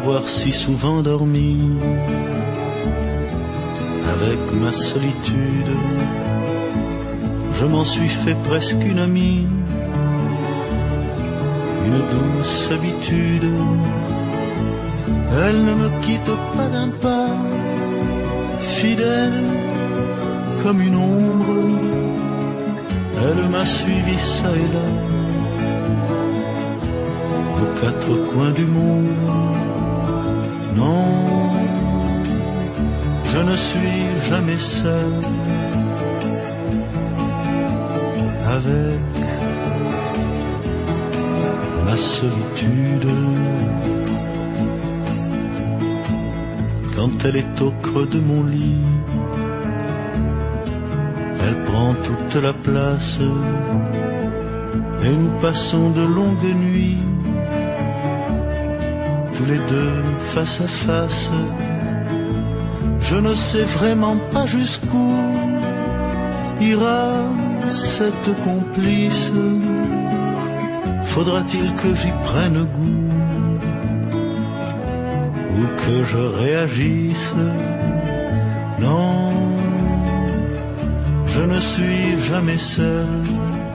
avoir si souvent dormi avec ma solitude. Je m'en suis fait presque une amie, une douce habitude. Elle ne me quitte pas d'un pas, fidèle comme une ombre. Elle m'a suivi ça et là, aux quatre coins du monde. Non, je ne suis jamais seul avec ma solitude. Quand elle est au creux de mon lit, elle prend toute la place et nous passons de longues nuits, tous les deux face à face. Je ne sais vraiment pas jusqu'où ira cette complice. Faudra-t-il que j'y prenne goût ou que je réagisse? Non, je ne suis jamais seul